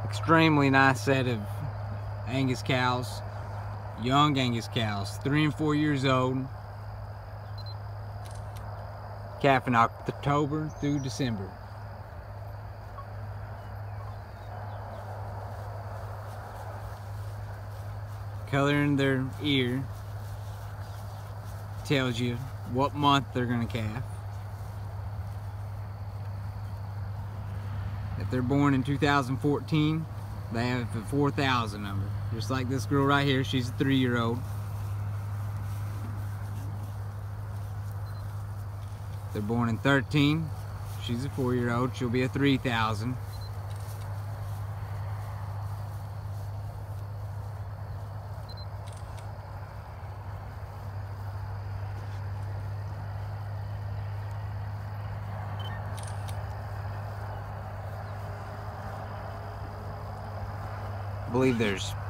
Extremely nice set of Angus cows, young Angus cows, 3 and 4 years old, calf in October through December. Color in their ear tells you what month they're gonna calf. If they're born in 2014, they have a 4,000 number. Just like this girl right here, she's a 3-year-old. If they're born in 13, she's a 4-year-old, she'll be a 3,000. I believe there's